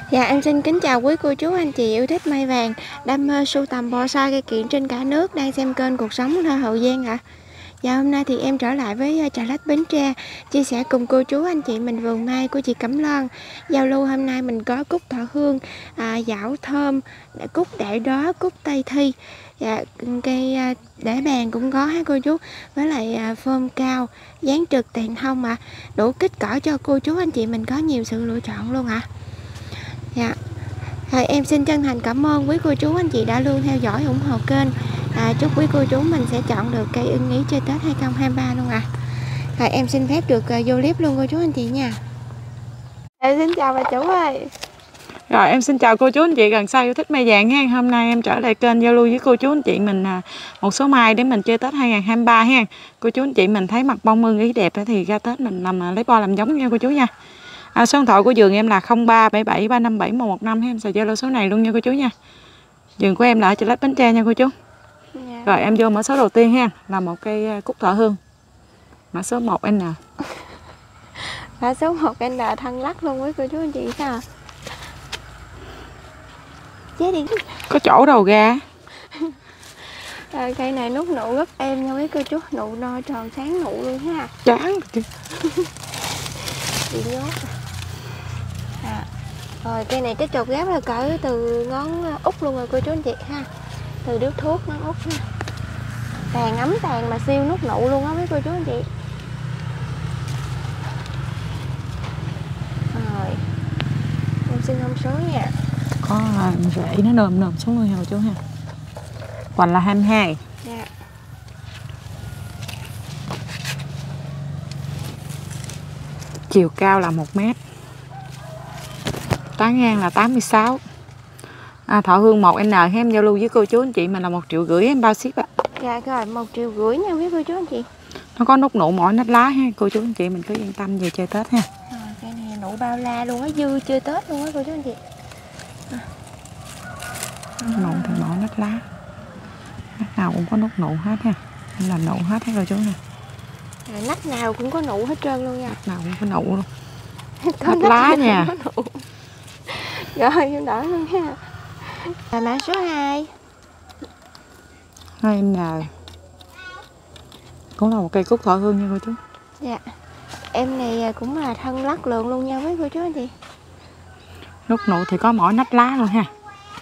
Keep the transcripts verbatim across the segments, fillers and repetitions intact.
Dạ em xin kính chào quý cô chú anh chị yêu thích mai vàng, đam mê sưu tầm bonsai cây kiện trên cả nước đang xem kênh Cuộc Sống Nơi Hậu Giang ạ. À. Dạ hôm nay thì em trở lại với Trà Lách Bến Tre, chia sẻ cùng cô chú anh chị mình vườn mai của chị Cẩm Loan. Giao lưu hôm nay mình có cúc thọ hương, à, dảo thơm, cúc đại đó, cúc tây thi. Dạ, cây để bàn cũng có ha cô chú, với lại à, phơm cao, dán trực tiền thông ạ. À. Đủ kích cỡ cho cô chú anh chị mình có nhiều sự lựa chọn luôn ạ. À. Dạ. Rồi, em xin chân thành cảm ơn quý cô chú anh chị đã luôn theo dõi ủng hộ kênh. À, chúc quý cô chú mình sẽ chọn được cây ưng ý chơi Tết hai không hai ba luôn ạ. À. Rồi em xin phép được uh, vô clip luôn cô chú anh chị nha. Em xin chào bà chủ ơi. Rồi em xin chào cô chú anh chị gần xa yêu thích mai vàng ha. Hôm nay em trở lại kênh giao lưu với cô chú anh chị mình một số mai để mình chơi Tết hai không hai ba ha. Cô chú anh chị mình thấy mặt bông ưng ý đẹp thì ra Tết mình làm lấy bo làm giống nha cô chú nha. À, số điện thoại của vườn em là không ba bảy bảy ba năm bảy một một năm, em xài Zalo số này luôn nha cô chú nha. Vườn của em là ở Trà Lách Bến Tre nha cô chú. Dạ. Rồi em vô mã số đầu tiên ha, là một cây cúc thọ hương. Mã số một N. Mã số một N thân lắc luôn với cô chú anh chị sao? Chế đi. Có chỗ đầu ra. À, cây này nút nụ rất êm nha mấy cô chú, nụ no tròn sáng nụ luôn ha. Chán. Bị nhốt. À, rồi cây này cái chột ghép là cỡ từ ngón út luôn rồi cô chú anh chị ha, từ điếu thuốc ngón út ha. Tàn ấm tàn mà siêu nút nụ luôn á với cô chú anh chị. Rồi em xin thông số nha. Có rễ nó nồm nồm xuống luôn nha cô chú ha. Hoành là hai mươi hai. Dạ. Chiều cao là một mét. Tán ngang là tám mươi sáu. À, thọ hương một N em giao lưu với cô chú anh chị mình là một triệu rưỡi em bao ship ạ. Dạ rồi một triệu rưỡi nha quý cô chú anh chị. Nó có nút nụ mỗi nách lá ha, cô chú anh chị mình cứ yên tâm về chơi Tết ha. Rồi cây này nụ bao la luôn á, dư chơi Tết luôn á cô chú anh chị. À. Nụ thì mỗi nách lá. Nách nào cũng có nút nụ hết ha. Nên là nụ hết ha cô chú nè. À, nách nào cũng có nụ hết trơn luôn nha. Nách nào cũng có nụ luôn. Có nách lá nha. Rồi em đỡ luôn ha. Là mã số hai. hai N. Cũng là một cây cúc thọ hương nha cô chú. Dạ. Em này cũng là thân lắc lượng luôn nha với cô chú anh chị. Nút nụ thì có mỗi nách lá luôn ha.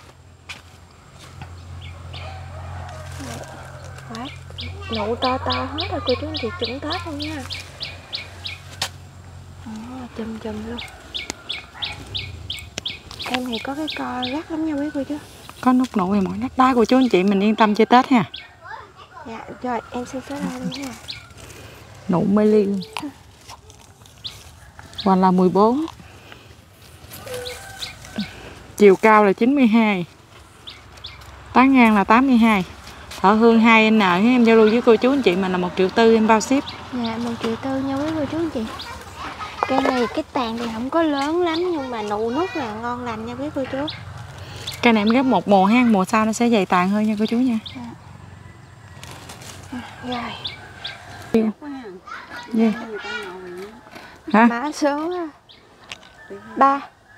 Quá. Nụ to to hết rồi cô chú anh chị, chuẩn Tết luôn nha. À, chùm chùm luôn. Em thì có cái co gắt lắm nha quý cô chú. Có nút nụ thì mỗi nách lá cô chú anh chị mình yên tâm chơi Tết ha. Dạ rồi em xin số ra luôn ha. Nụ mê ly luôn. Hoành là mười bốn. Chiều cao là chín mươi hai. Tán ngang là tám mươi hai. Thọ hương hai N em giao lưu với cô chú anh chị mình là một triệu tư em bao ship. Dạ một triệu tư nha quý cô chú anh chị. Cây này cái tàn thì không có lớn lắm nhưng mà nụ nút là ngon lành nha quý cô chú. Cây này em ghép một mùa ha, mùa sau nó sẽ dày tàn hơn nha cô chú nha. Dạ. Rồi. Yeah. Hả? Mã số ba.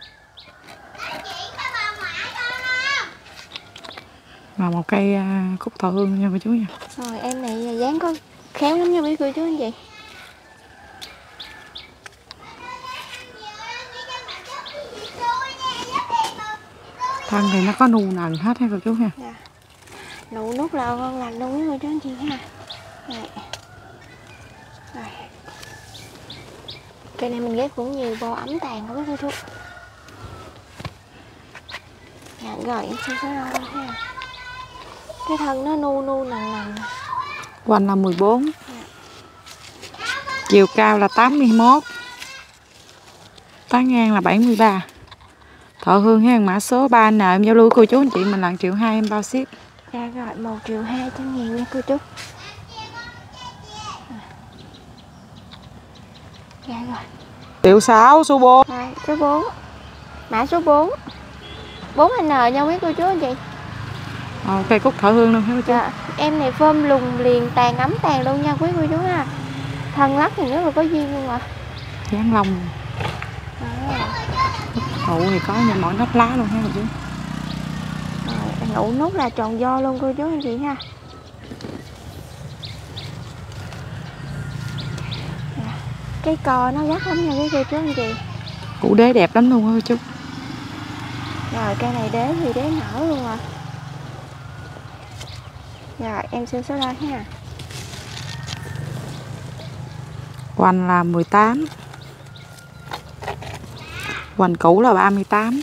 Là một cây cúc thọ hương nha cô chú nha. Rồi em này dáng có khéo lắm nha quý cô chú anh chị. Thân thì nó có nụ nần hết ha cô chú ha. Dạ. Nụ nút là ngon lành luôn với cô chú anh chị ha. Rồi. Rồi. Cây này mình ghép cũng nhiều bo ấm tàn của cô chú. Dạ rồi em xin số đo ha. Cái thân nó nu nu nần nần. Hoành là mười bốn. Dạ. Chiều cao là tám mươi mốt. Tán ngang là bảy mươi ba. Thọ hương ha, mã số ba N em giao lưu cô chú anh chị mình là một triệu hai em bao ship. Dạ rồi một triệu hai trăm ngàn nha cô chú. Dạ rồi. Triệu sáu số bốn. Rồi, số bốn. Mã số bốn. bốn N nha quý cô chú anh chị. Ờ, cây cúc thọ hương luôn hả cô chú? Dạ, em này phơm lùng liền tàn ấm tàn luôn nha quý cô chú ha. Thân lắc thì rất là có duyên luôn ạ. Dán lông. À. Nụ thì có những mỗi nắp lá luôn ha cô chú. Rồi, nụ nút là tròn do luôn cô chú anh chị ha. Cái cò nó gắt lắm nha cô chú anh chị. Củ đế đẹp lắm luôn á cô chú. Rồi cây này đế thì đế nở luôn rồi. Rồi em xin số đo ha. Hoành là mười tám. Hoành cũ là ba mươi tám.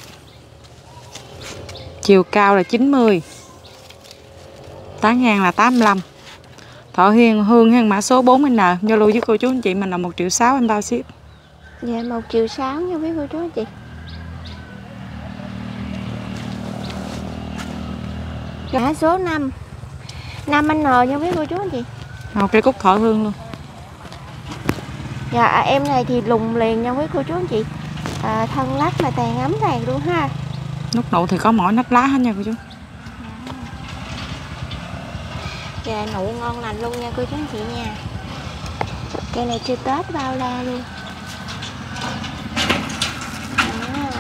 Chiều cao là chín mươi. Tán ngang là tám mươi lăm. Thọ Hiền Hương hàng mã số bốn N, giao lưu với cô chú anh chị mình là một triệu sáu em bao ship. Dạ một triệu sáu nha quý cô chú anh chị. Mã số năm năm N nha quý cô chú anh chị. Một cây cúc Thọ Hương luôn. Dạ em này thì lùng liền nha quý cô chú anh chị. À, thân lắc mà tàn ấm tàn luôn ha. Nút nụ thì có mỗi nắp lá hết nha cô chú. Dạ nụ ngon lành luôn nha cô chú anh chị nha. Cây này chưa Tết bao la luôn. À.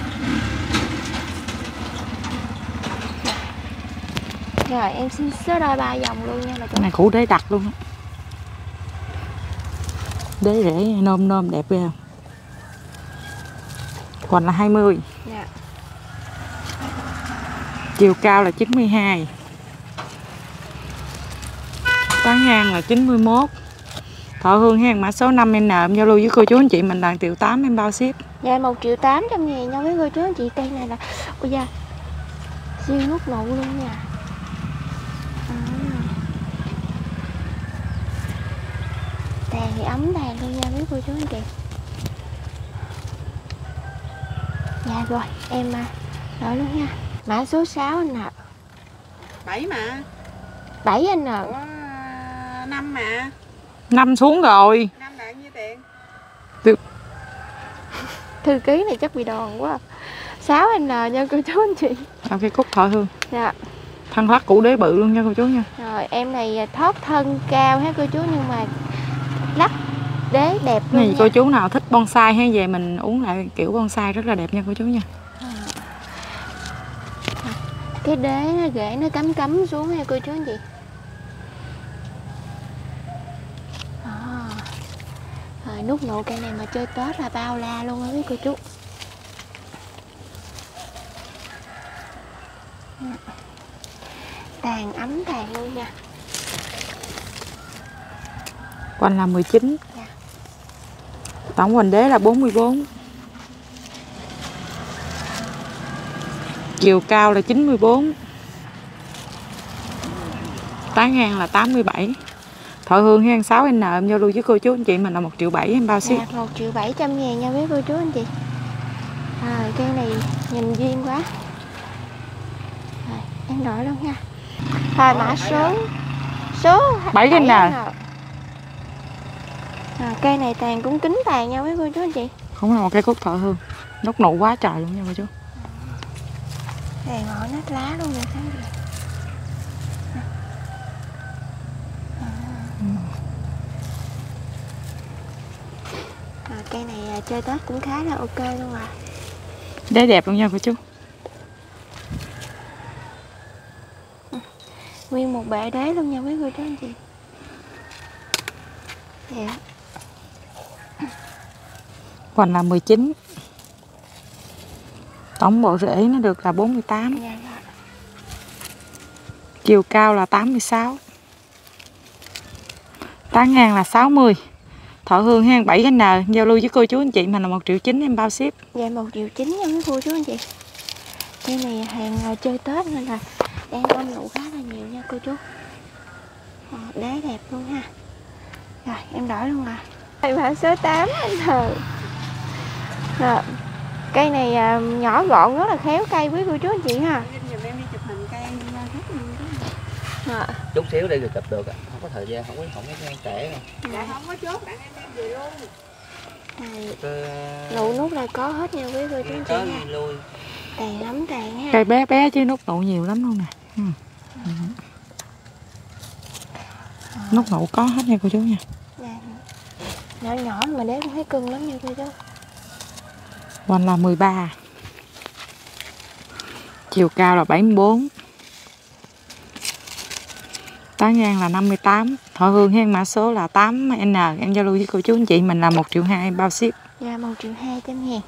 Rồi em xin số đo ba vòng luôn nha bà chú. Cái này củ đế đặc luôn. Đế rễ nôm nôm đẹp ghê. Hoành là hai mươi. Dạ. Chiều cao là chín mươi hai. Tán ngang là chín mươi mốt. Thọ Hương hàng mã số năm N, em giao lưu với cô chú anh chị mình là triệu tám em bao ship. Dạ một triệu tám trăm ngàn nha với cô chú anh chị. Cây này là ôi da siêu nút nụ luôn nha. À. Tàn thì ấm tàn luôn nha với cô chú anh chị. Dạ rồi em đổi luôn nha. Mã số sáu anh ạ. bảy mà. bảy anh ạ. Ủa, năm mà. Năm xuống rồi. năm là nhiêu tiền? Được. Thư ký này chắc bị đòn quá. sáu anh nha cô chú anh chị. เอาcây cúc Thọ Hương. Dạ. Thân lắc củ đế bự luôn nha cô chú nha. Rồi em này thoát thân cao ha cô chú, nhưng mà lắc đế đẹp luôn Này nha. cô chú nào thích bonsai hay về mình uống lại kiểu bonsai rất là đẹp nha cô chú nha. Cái đế nó rễ nó cắm cắm xuống nha cô chú anh chị. À. Rồi nút nụ cây này mà chơi Tết là bao la luôn á quý cô chú. Tàn ấm tàn luôn nha. Hoành là mười chín. Dạ. Tổng hoành đế là bốn mươi bốn. Chiều cao là chín mươi bốn. Tán ngang là tám mươi bảy. Thọ Hương hàng sáu N, em giao lưu với cô chú anh chị mình là một triệu bảy em bao ship. Dạ, một triệu bảy trăm ngàn nha với cô chú anh chị. Rồi cây này nhìn duyên quá. Rồi em đổi luôn nha. Rồi mã số số bảy N. À, cây này tàn cũng kính tàn nha với cô chú anh chị. Không là một cây cúc Thọ Hương. Nút nụ quá trời luôn nha cô chú. Tàn ngõ nát lá luôn vậy sao vậy? À. À, cây này chơi Tết cũng khá là ok luôn rồi. Đế đẹp luôn nha cô chú. Nguyên một bệ đế luôn nha với cô chú anh chị. Dạ. Hoành là mười chín. Tổng bộ rễ nó được là bốn mươi tám. Dạ. Chiều cao là tám mươi sáu. Tán ngang là sáu mươi. Thọ Hương hàng bảy N, giao lưu với cô chú anh chị mình là một triệu chín em bao ship. Dạ một triệu chín nha với cô chú anh chị. Cây này hàng chơi Tết nên là đang ôm nụ khá là nhiều nha cô chú. À, đế đẹp luôn ha. Rồi em đổi luôn à. Đây mã số tám anh Thờ. Rồi, cây này à, nhỏ gọn rất là khéo cây với cô chú anh chị ha. Em đi chụp hình cây À. Chút xíu đi rồi chụp được, không có thời gian, không có không có gian trễ rồi. dạ không có chốt bạn em đem về luôn. Này, Cứ nụ nút là có hết nha với cô chú anh chị tới nha. đi lui. Tàn lắm tàn ha. Cây bé bé chứ nút nụ nhiều lắm luôn nè. Ừ. Ừ. Nút nụ có hết nha cô chú nha. Dạ. Nhỏ nhỏ mà đế cũng thấy cưng lắm nha cô chú. Hoành là mười ba. Chiều cao là bảy mươi bốn. Tán ngang là năm mươi tám. Thọ Hương hen, mã số là tám N. Em giao lưu với cô chú anh chị mình là một triệu hai bao ship. Dạ một triệu hai trăm ngàn.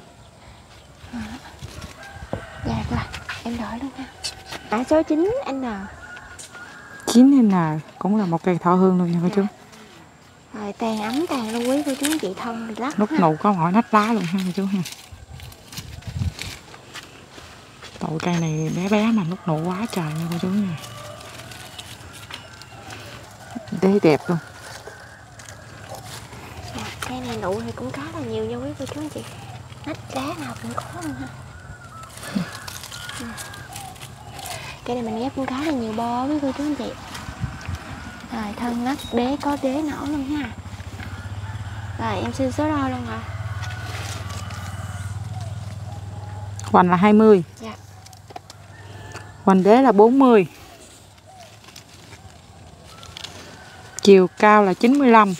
Dạ rồi, em đổi luôn ha. Mã số chín N. chín N cũng là một cây Thọ Hương luôn nha cô chú. Rồi tàn ấm tàn luôn quý cô chú anh chị, thân thì lắc. Nút nụ có mỗi nách lá luôn ha cô chú ha. Tội cây này bé bé mà nút nụ quá trời nha cô chú nha. Đế đẹp luôn. Dạ, cây này nụ thì cũng khá là nhiều nha quý cô chú anh chị. Nách lá nào cũng có luôn ha. Cây này mình ghép cũng khá là nhiều bo với cô chú anh chị. Rồi thân nách đế có đế nở luôn ha. Rồi em xin số đo luôn ạ. Hoành là hai mươi. Dạ. Hoành đế là bốn mươi. Chiều cao là chín mươi lăm.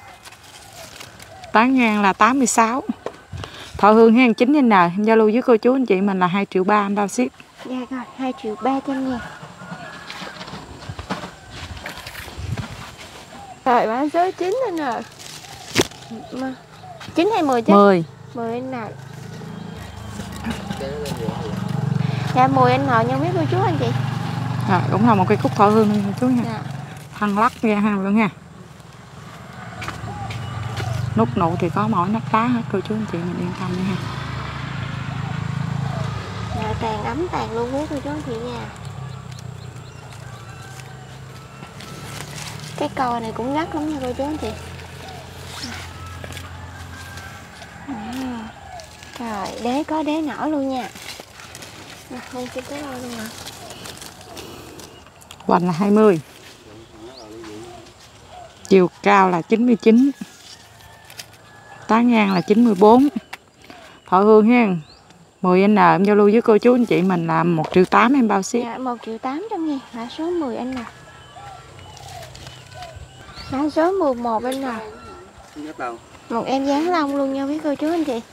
Tán ngang là tám mươi sáu. Thọ Hương hen chín N. Em giao lưu với cô chú anh chị mình là hai triệu ba em bao ship. Dạ rồi, hai triệu ba trăm ngàn. Rồi mã số chín N. chín hay mười chứ? mười. mười N. Dạ mười N nha biết cô chú anh chị. À, cũng là một cây cúc Thọ Hương luôn cô chú nha. Dạ. Thân lắc ra ha luôn nha. Nút nụ thì có mỗi nách lá hết cô chú anh chị mình yên tâm nha ha. Dạ tàn ấm tàn luôn quý cô chú anh chị nha. Cái cò này cũng gắt lắm nha cô chú anh chị. À, rồi đế có đế nở luôn nha. À, không xin cái đo luôn ạ. Hoành là hai mươi. Chiều cao là chín mươi chín. Tán ngang là chín mươi bốn. Thọ Hương hen mười N. Em giao lưu với cô chú anh chị mình là một triệu tám em bao ship. Dạ một triệu tám trăm ngàn. Mã số mười N. Mã số mười một N. Một em dáng lông luôn nha quý cô chú anh chị.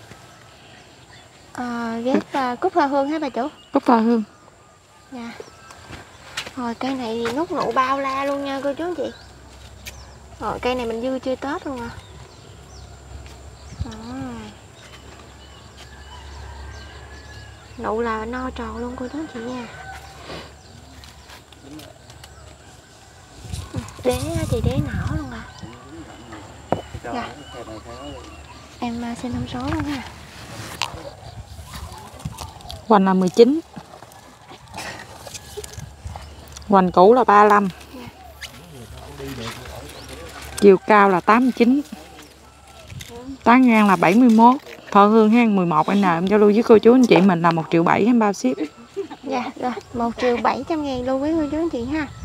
À, ghép uh, cúc Thọ Hương hả bà chủ? Cúc Thọ Hương. Dạ. Rồi cây này thì nút nụ bao la luôn nha cô chú anh chị. Rồi cây này mình dư chơi Tết luôn à. À. Nụ là no tròn luôn cô chú anh chị nha. Đế thì đế nở luôn à. Dạ. Em uh, xin thông số luôn ha. Hoành là mười chín. Hoành cũ là ba mươi lăm. Chiều cao là tám mươi chín. Tán ngang là bảy mươi mốt. Thọ Hương hen mười một N. Em giao lưu với cô chú anh chị mình là một triệu bảy em bao ship. Dạ rồi, một triệu bảy trăm ngàn luôn với cô chú anh chị ha.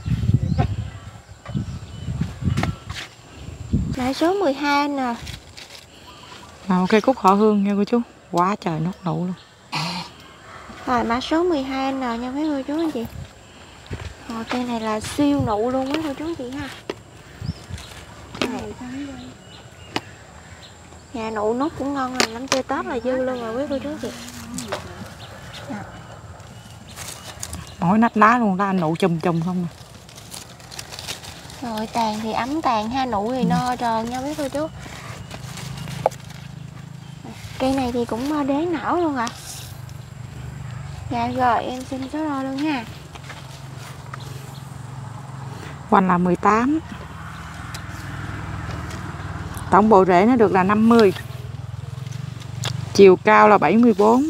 Mã số mười hai N. À, ok cúc Thọ Hương nha cô chú. Quá trời nút nụ luôn. Rồi mã số mười hai N nha mấy cô chú anh chị. Rồi cây này là siêu nụ luôn mấy cô chú anh chị ha. Này. Dạ nụ nút cũng ngon rồi, lắm chơi Tết là dư luôn rồi quý cô chú anh chị. Dạ. Mỗi nách lá luôn ra nụ chùm chùm không nè. Rồi tàn thì ấm tàn ha, nụ thì no tròn nha mấy cô chú. Cây này thì cũng đế nở luôn ạ. À. Dạ rồi em xin số đo luôn ha. Hoành là mười tám. Tổng bộ rễ nó được là năm mươi. Chiều cao là bảy mươi bốn.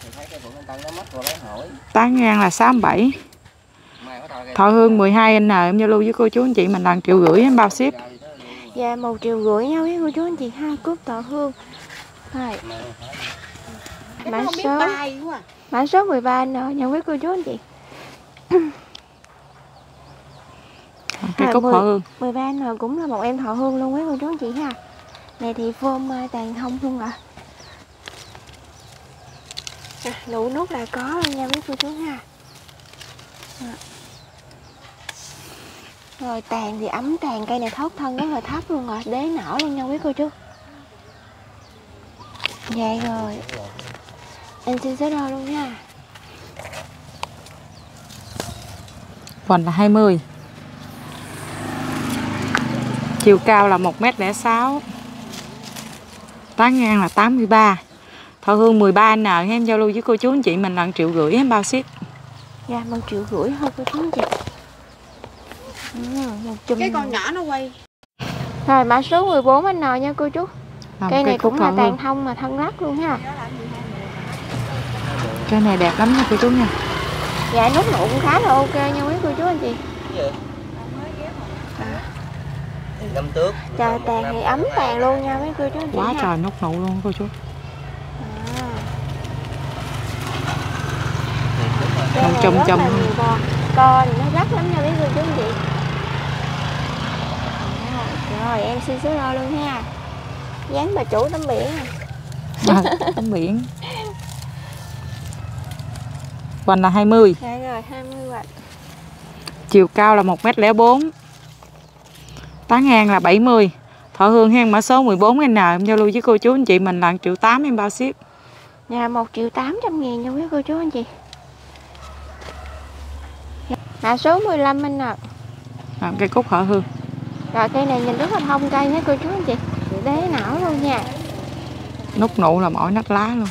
Tán ngang là sáu mươi bảy. Thọ Hương mười hai N. Em giao lưu với cô chú anh chị mình là một triệu rưỡi em bao ship. Dạ một triệu rưỡi nha quý cô chú anh chị ha. Cúc Thọ Hương. Rồi. Mã số Mã số mười ba N nha quý cô chú anh chị. Cây cúc Thọ Hương. mười ba N cũng là một em Thọ Hương luôn quý cô chú anh chị ha. Này thì phôm tàn thông luôn ạ. À, nụ nút là có luôn nha quý cô chú ha. À. Rồi tàn thì ấm tàn, cây này thốc thân rất là thấp luôn ạ, đế nở luôn nha quý cô chú. Dạ rồi. Em xin số đo luôn nha. Hoành là hai mươi. Chiều cao là một mét lẻ sáu. Tán ngang là tám mươi ba. Thọ Hương mười ba N, em giao lưu với cô chú anh chị mình là một triệu rưỡi em bao ship. Dạ một triệu rưỡi thôi cô chú anh chị. Ừ, một chùm. Cái con nhỏ nó quay. Rồi mã số mười bốn anh N nha cô chú. Làm Cây này cúc cũng là Thọ tàn Hương. thông mà thân lắc luôn ha. Cây này đẹp lắm nha cô chú nha. Dạ nút nụ cũng khá là ok nha quý cô chú anh chị. Năm tước. Trời tàn thì ấm tàn luôn nha mấy cô chú anh chị. Quá ha. trời nút nụ luôn cô chú. Cây Một này chùm rất chùm. là nhiều bò. Co thì nó rắc lắm nha mấy cô chú anh chị. Rồi em xin số đo luôn ha. Dán bà chủ tấm biển nè. À, tấm biển. Hoành là hai mươi. Dạ rồi hai mươi hoạch. Chiều cao là một mét lẻ bốn. Tán ngang là bảy mươi. Thọ Hương hen mã số mười bốn N, em giao lưu với cô chú anh chị mình là một triệu tám em bao ship. Dạ một triệu tám trăm ngàn nha quý cô chú anh chị. Mã số mười lăm anh nè. Làm cây cúc Thọ Hương. Rồi cây này nhìn rất là thông cây nha cô chú anh chị. Đế nở luôn nha. Nút nụ là mỗi nách lá luôn.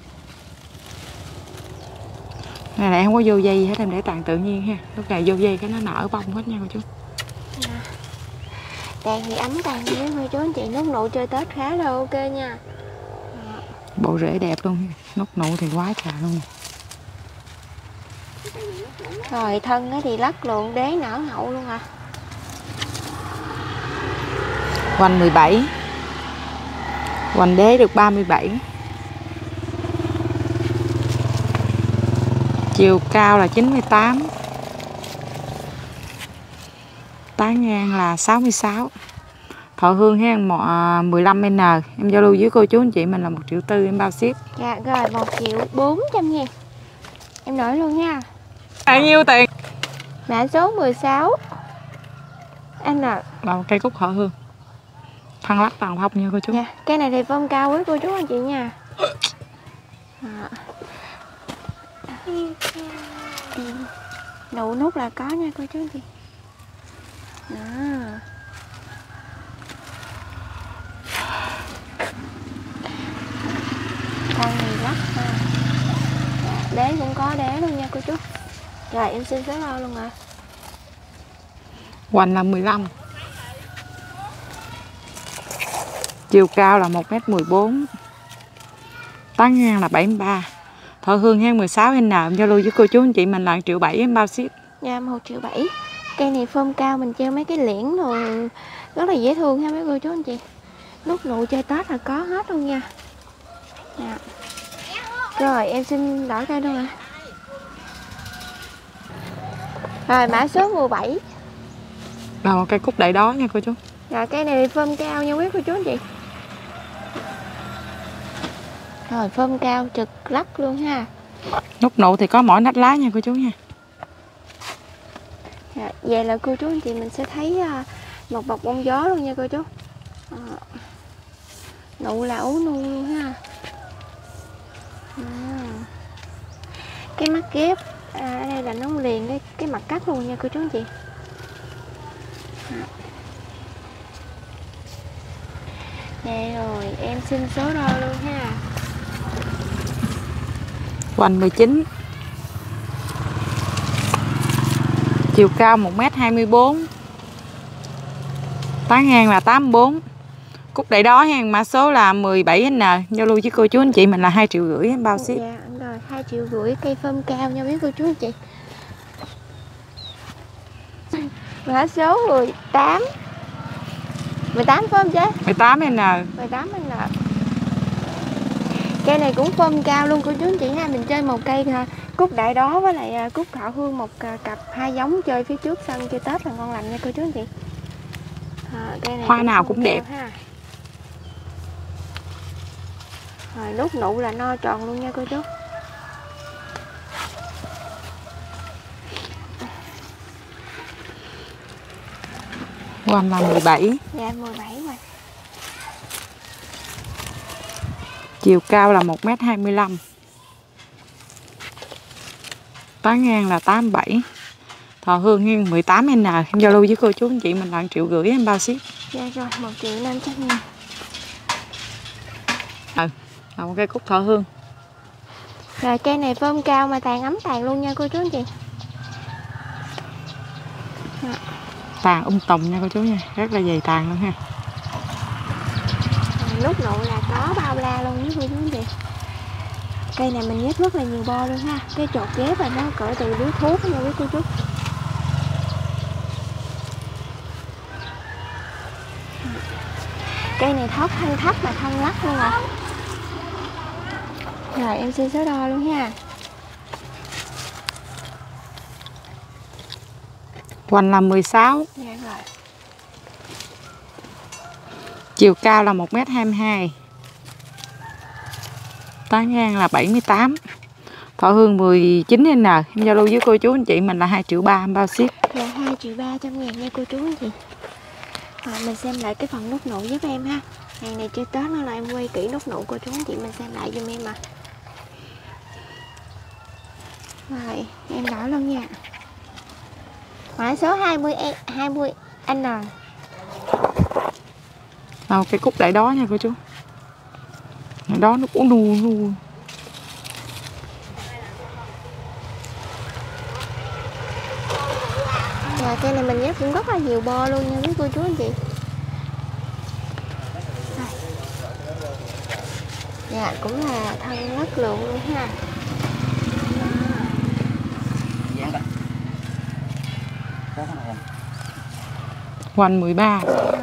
Này là em không có vô dây hết, em để tàn tự nhiên ha. Lúc này vô dây cái nó nở bông hết nha cô chú. Tàn thì ấm tàn với cô chú anh chị. Nút nụ chơi Tết khá là ok nha. Bộ rễ đẹp luôn ha. Nút nụ thì quá trời luôn. Rồi thân thì lắc luôn, đế nở hậu luôn à. Hoành mười bảy. Hoành đế được ba mươi bảy. Chiều cao là chín mươi tám. Tán ngang là sáu mươi sáu. Thọ Hương hen mười lăm N, em giao lưu với cô chú anh chị mình là một triệu tư em bao ship. Dạ rồi một triệu bốn trăm ngàn. Em đổi luôn nha. Bao nhiêu tiền? Mã số mười sáu anh nè. Là một cây cúc Thọ Hương. Thân lắc toàn phong nha cô chú. Dạ, cây này thì phong cao với cô chú anh chị nha. À. Nụ nút là có nha cô chú anh chị. Đó. Con này lắc ha. Đế cũng có đế luôn nha cô chú. Rồi em xin số đo luôn ạ. Hoành là mười lăm. Chiều cao là một mét mười bốn. Tán ngang là bảy mươi ba. Thọ Hương hen mười sáu N, em giao lưu với cô chú anh chị mình là một triệu bảy em bao ship. Dạ một triệu bảy. Cây này phơm cao mình treo mấy cái liễn rồi rất là dễ thương ha mấy cô chú anh chị. Nút nụ chơi Tết là có hết luôn nha. Dạ. Rồi em xin đổi cây luôn ạ. Rồi mã số mười bảy. Là một cây cúc đại đó nha cô chú. Rồi cây này phơm cao nha quý cô chú anh chị. Rồi phơm cao trực lắc luôn ha. Nút nụ thì có mỗi nách lá nha cô chú nha. Dạ, vậy là cô chú anh chị mình sẽ thấy một bọc bông gió luôn nha cô chú. À, nụ là ấu nu luôn ha. À, cái mắt ghép à, ở đây là nó liền cái cái mặt cắt luôn nha cô chú anh chị. À. Đây rồi em xin số đo luôn ha. Hoành mười chín. Chiều cao một mét hai mươi bốn. Tán ngang là tám mươi bốn. Cúc đại đó hen mã số là mười bảy N, giao lưu với cô chú anh chị mình là hai triệu rưỡi em bao ship. Dạ rồi hai triệu rưỡi cây phơm cao nha biết cô chú anh chị. Mã số mười tám. mười tám phải không chứ? mười tám N. mười tám anh nè. Cây này cũng phơm cao luôn cô chú anh chị ha. Mình chơi một cây cúc đại đó với lại cúc Thọ Hương một cặp hai giống chơi phía trước sân chơi Tết là ngon lành nha cô chú anh chị. À, cây này hoa cũng nào cũng đẹp ha. Rồi nút nụ là no tròn luôn nha cô chú. Hoành là mười bảy. Dạ mười bảy rồi. Chiều cao là một mét hai mươi lăm. Tán ngang là tám mươi bảy. Thọ Hương hen mười tám N, em giao lưu với cô chú anh chị mình là một triệu rưỡi em bao ship. Dạ rồi, một triệu năm trăm ngàn. Ừ, là một cây cúc Thọ Hương. Rồi cây này phơm cao mà tàn ấm tàn luôn nha cô chú anh chị. Dạ. Tàn um tùm nha cô chú nha, rất là dày tàn luôn ha. Nút nụ là có bao la luôn với cô chú anh chị. Cây này mình ghép rất là nhiều bo luôn ha. Cái chột ghép là nó cỡ từ điếu thuốc nha quý cô chú. Cây này thóc thân thấp mà thân lắc luôn ạ. Rồi em xin số đo luôn ha. Hoành là mười sáu. Dạ rồi. Chiều cao là một mét hai mươi hai. Tán ngang là bảy mươi tám. Thọ Hương mười chín N. Em giao lưu với cô chú anh chị mình là hai triệu ba em bao ship. Dạ hai triệu ba trăm ngàn nha cô chú anh chị. Rồi mình xem lại cái phần nút nụ giúp em ha. Hàng này chưa Tết nên là em quay kỹ nút nụ cô chú anh chị mình xem lại giùm em à. Rồi em đỏ luôn nha. Mã số hai mươi hai mươi N. Đâu cái cúc đại đó nha cô chú. Đại đó nó cũng nu nu. Dạ cây này mình ghép cũng rất là nhiều bo luôn nha quý cô chú anh chị. Rồi. Dạ cũng là thân đất lượng luôn ha. Hoành mười ba.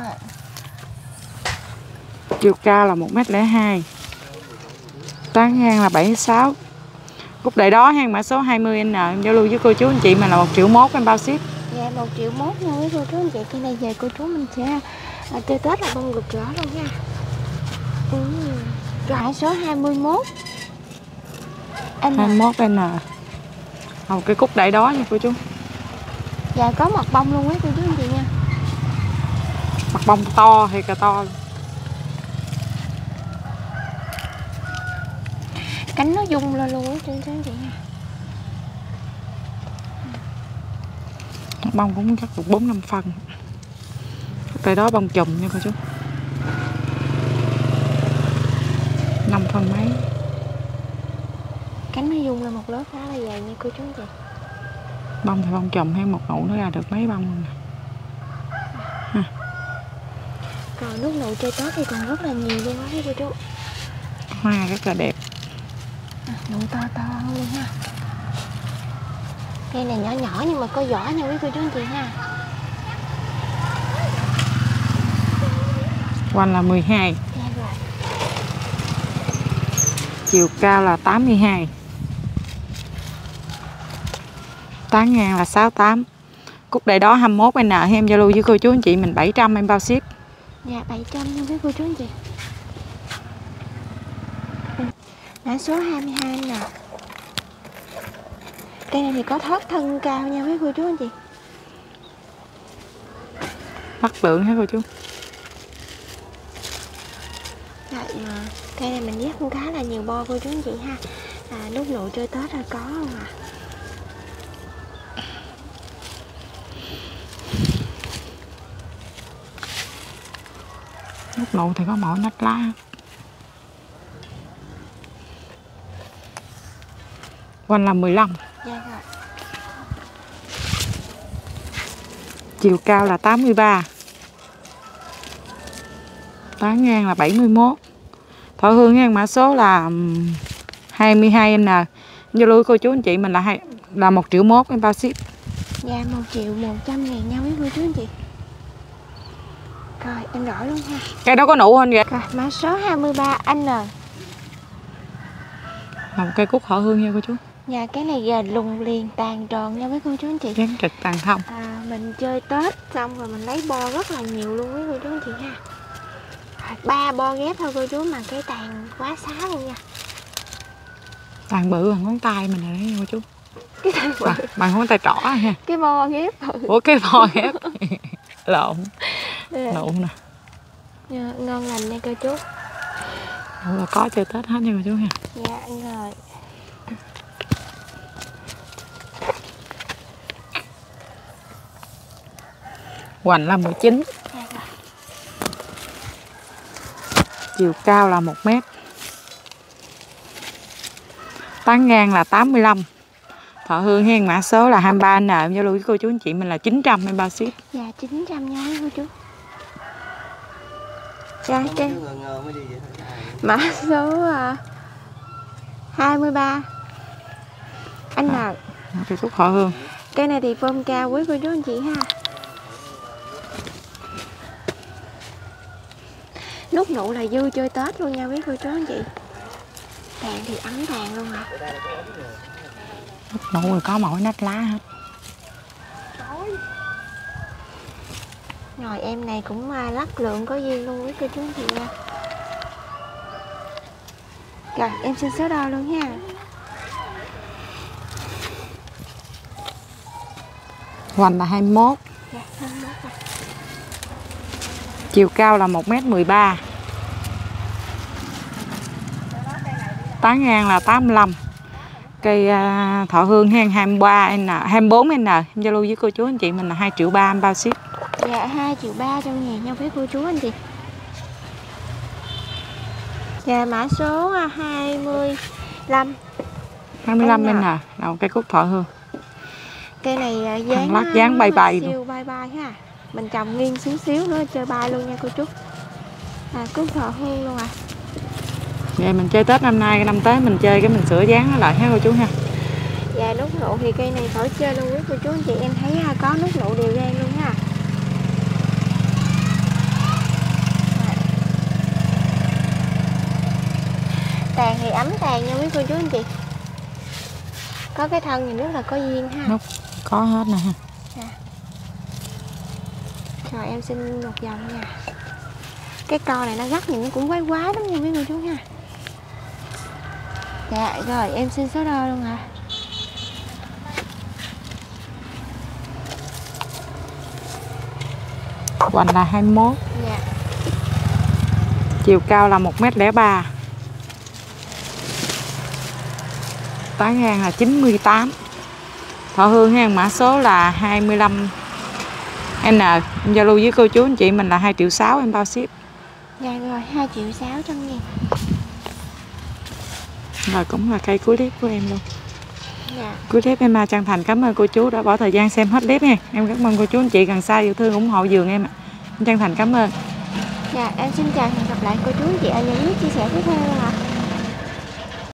Chiều cao là một mét lẻ hai. Tán ngang là bảy mươi sáu. Cúc đại đó hang mã số hai mươi N. Em giao lưu với cô chú anh chị mình là một triệu mốt em bao ship. Dạ một triệu mốt nha quý cô chú anh chị. Cái này về cô chú mình sẽ à, chơi Tết là bông rực rỡ luôn nha. Ừ. Mã số hai mươi mốt N. hai mươi mốt N. Một cái cúc đại đó nha cô chú. Dạ có mặt bông luôn quý cô chú anh chị nha. Mặt bông to hay cà to luôn. Cánh nó rung lên luôn quý cô chú anh chị nha. Mặt bông cũng chắc được bốn năm phân. Tại đó bông chùm nha cô chú. năm phân mấy. Cánh nó rung lên một lớp khá là dày nha cô chú anh chị. Bông thì bông chùm hay một nụ nó ra được mấy bông luôn nè. Ha. Còn nút nụ chơi Tết thì còn rất là nhiều luôn á cô chú. Hoa rất là đẹp. À, nụ to to luôn ha. Cây này nhỏ nhỏ nhưng mà có vỏ nha quý cô chú anh chị ha. Hoành là mười hai. Dạ rồi. Chiều cao là tám mươi hai. Tán ngang là sáu mươi tám. Cúc đại đó hai mươi mốt N. Em giao lưu với cô chú anh chị mình bảy trăm em bao ship. Dạ bảy trăm nha quý cô chú anh chị. Mã số hai mươi hai nè. Cây này thì có thớt thân cao nha quý cô chú anh chị. Mắt lượng hả cô chú? Rồi mà cây này mình ghép cũng khá là nhiều bo cô chú anh chị ha. À, nút nụ chơi Tết là có không à. Nút nụ thì có mỗi nách lá. Hoành là mười lăm. Dạ rồi. Chiều cao là tám mươi ba. Tán ngang là bảy mươi mốt. Thọ Hương ngang mã số là hai mươi hai N. Giao lưu cô chú anh chị mình là hai là một triệu mốt em bao ship. Dạ một triệu một trăm ngàn nha quý cô chú anh chị. Rồi em rõ luôn ha. Cây đó có nụ không vậy? Rồi mã số hai mươi ba N. Là một cây cúc Thọ Hương nha cô chú. Dạ cái này giờ lùng liền tàn tròn nha quý cô chú anh chị. Dán trực tàn thông. À, mình chơi Tết xong rồi mình lấy bo rất là nhiều luôn quý cô chú anh chị ha. Ba bo ghép thôi cô chú mà cái tàn quá xá luôn nha. Tàn bự bằng ngón tay mình rồi đấy cô chú. Cái tàn bự. Bằng, bằng ngón tay trỏ ha. Cái bo ghép thôi. Ủa cái bo ghép. Lộn. Dạ. Lộn nè. Dạ, ngon lành nha cô chú. Ủa là có chơi Tết hết nha cô chú ha. Dạ rồi. Hoành là mười chín. Dạ rồi. Chiều cao là một mét. Tán ngang là tám mươi lăm. Thọ Hương hen, mã số là hai ba N. Em giao lưu với cô chú anh chị mình là chín trăm em bao ship. Dạ chín trăm nha cô chú. Dạ trên mã số uh, hai mươi ba anh N. Cây cúc Thọ Hương. Cây này thì form cao quý cô chú anh chị ha. Nút nụ là vui chơi Tết luôn nha quý cô chú anh chị. Tàn thì ấm tàn luôn hả? Nụ rồi có mỗi nách lá hết. Rồi em này cũng uh, lắc lượng có duyên luôn quý cô chú anh chị nha. Rồi em xin số đo luôn nha. Hoành là hai mươi mốt. Dạ, hai mươi mốt rồi. Chiều cao là một mét mười ba. Tán ngang là tám mươi lăm. Cây uh, Thọ Hương hen hai mươi ba N, hai mươi bốn N. Em giao lưu với cô chú anh chị mình là hai triệu ba em bao ship. Dạ hai triệu ba trong nhà nha với cô chú anh chị. Dạ mã số hai mươi lăm. hai mươi lăm N. Đầu cây cúc Thọ Hương. Cây này dáng lát dáng bay bay siêu luôn. bay bay ha. Mình trồng nghiêng xíu xíu nữa chơi bay luôn nha cô chú. À cúc Thọ Hương luôn à. Vậy mình chơi Tết năm nay, năm tới mình chơi cái mình sửa dáng nó lại ha cô chú ha. Dạ nút nụ thì cây này khỏi chơi luôn quý cô chú anh chị, em thấy có nút nụ đều gan luôn ha. Tàn thì ấm tàn nha quý cô chú anh chị. Có cái thân thì rất là có duyên ha. Nút có hết nè ha. Dạ. Rồi em xin một vòng nha. Cái co này nó gắt nhưng nó cũng quái quá lắm nha quý cô chú ha. Dạ rồi em xin số đo luôn ạ. À. Hoành là hai mươi mốt. Dạ. Chiều cao là một mét lẻ ba. Tán ngang là chín mươi tám. Thọ Hương hen, mã số là hai mươi lăm N. Em giao lưu với cô chú anh chị mình là hai triệu sáu em bao ship. Dạ rồi hai triệu sáu trăm ngàn. Rồi cũng là cây cuối clip của em luôn. Dạ. Cuối clip em chân thành cảm ơn cô chú đã bỏ thời gian xem hết clip nha. Em cảm ơn cô chú anh chị gần xa yêu thương ủng hộ vườn em ạ. Em chân thành cảm ơn. Dạ em xin chào và hẹn gặp lại cô chú anh chị ở những clip chia sẻ tiếp theo ạ.